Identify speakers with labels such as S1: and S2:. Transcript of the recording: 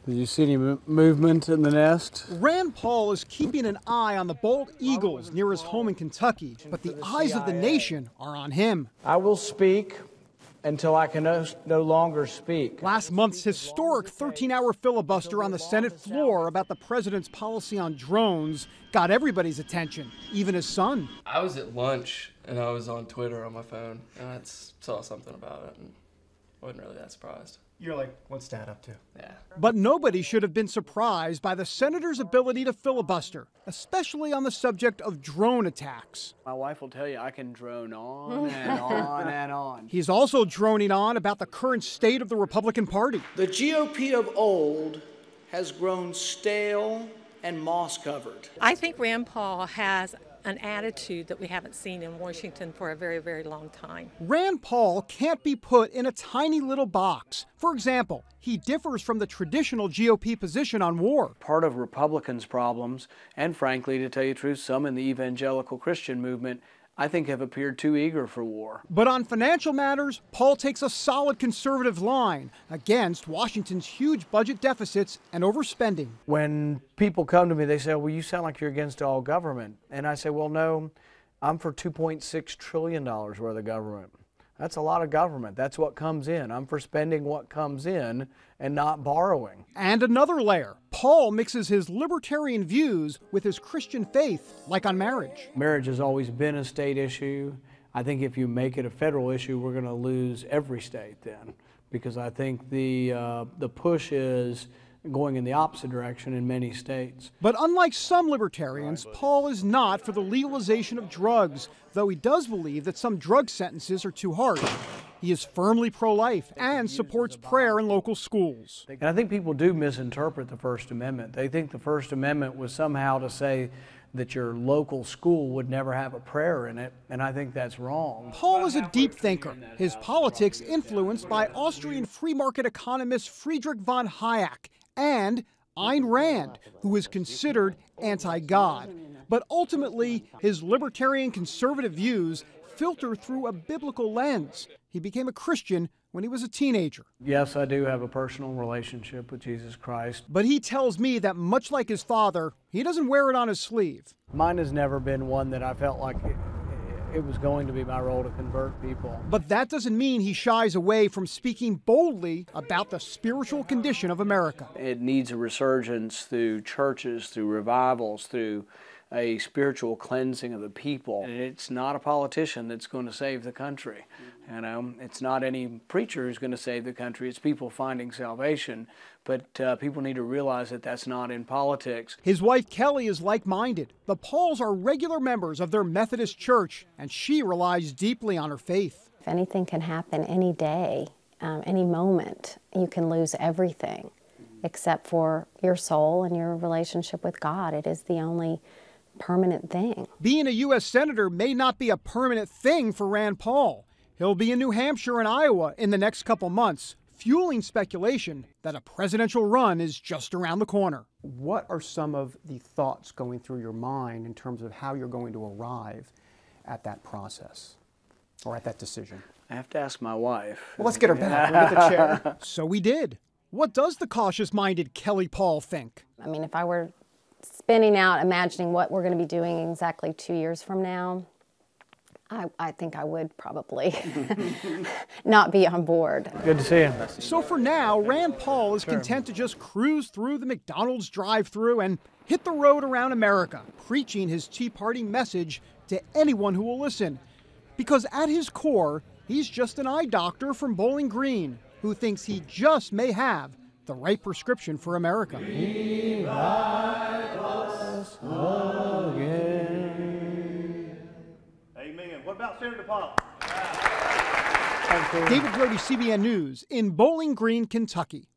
S1: Did you see any movement in the nest?
S2: Rand Paul is keeping an eye on the bald eagles near his home in Kentucky, but the eyes of the nation are on him.
S3: I will speak until I can no longer speak.
S2: Last month's historic 13-hour filibuster on the Senate floor about the president's policy on drones got everybody's attention, even his son.
S4: I was at lunch and I was on Twitter on my phone and I saw something about it and wasn't really that surprised.
S5: You're like, what's Dad up to?
S4: Yeah.
S2: But nobody should have been surprised by the senator's ability to filibuster, especially on the subject of drone attacks.
S1: My wife will tell you I can drone on and on and on.
S2: He's also droning on about the current state of the Republican Party.
S6: The GOP of old has grown stale and moss-covered.
S7: I think Rand Paul has an attitude that we haven't seen in Washington for a very, very long time.
S2: Rand Paul can't be put in a tiny little box. For example, he differs from the traditional GOP position on war.
S1: Part of Republicans' problems, and frankly, to tell you the truth, some in the evangelical Christian movement, I think have appeared too eager for war.
S2: But on financial matters, Paul takes a solid conservative line against Washington's huge budget deficits and overspending.
S1: When people come to me, they say, well, you sound like you're against all government. And I say, well, no, I'm for $2.6 trillion worth of government. That's a lot of government. That's what comes in. I'm for spending what comes in and not borrowing.
S2: And another layer. Paul mixes his libertarian views with his Christian faith, like on marriage.
S1: Marriage has always been a state issue. I think if you make it a federal issue, we're going to lose every state then, because I think the push is going in the opposite direction in many states.
S2: But unlike some libertarians, Paul is not for the legalization of drugs, though he does believe that some drug sentences are too harsh. He is firmly pro-life and supports prayer in local schools.
S1: And I think people do misinterpret the First Amendment. They think the First Amendment was somehow to say that your local school would never have a prayer in it, and I think that's wrong.
S2: Paul is a deep thinker, his politics influenced by Austrian free market economist Friedrich von Hayek and Ayn Rand, who is considered anti-God. But ultimately, his libertarian conservative views filter through a biblical lens. He became a Christian when he was a teenager.
S1: Yes, I do have a personal relationship with Jesus Christ.
S2: But he tells me that much like his father, he doesn't wear it on his sleeve.
S1: Mine has never been one that I felt like it was going to be my role to convert people.
S2: But that doesn't mean he shies away from speaking boldly about the spiritual condition of America.
S1: It needs a resurgence through churches, through revivals, through a spiritual cleansing of the people. And it's not a politician that's going to save the country. You know, it's not any preacher who's going to save the country. It's people finding salvation. But people need to realize that that's not in politics.
S2: His wife Kelly is like-minded. The Pauls are regular members of their Methodist church, and she relies deeply on her faith.
S8: If anything can happen any day, any moment, you can lose everything except for your soul and your relationship with God. It is the only permanent thing.
S2: Being a U.S. Senator may not be a permanent thing for Rand Paul. He'll be in New Hampshire and Iowa in the next couple months, fueling speculation that a presidential run is just around the corner.
S5: What are some of the thoughts going through your mind in terms of how you're going to arrive at that process or at that decision?
S1: I have to ask my wife.
S5: Well, let's get her back. We'll get the chair.
S2: So we did. What does the cautious-minded Kelly Paul think?
S8: I mean, if I were spinning out, imagining what we're going to be doing exactly 2 years from now, I think I would probably not be on board.
S1: Good to see you.
S2: So for now, Rand Paul is content to just cruise through the McDonald's drive-thru and hit the road around America, preaching his Tea Party message to anyone who will listen. Because at his core, he's just an eye doctor from Bowling Green who thinks he just may have the right prescription for America.
S1: Revive us again.
S9: Amen. What about Senator Paul?
S2: David Brody, CBN News in Bowling Green, Kentucky.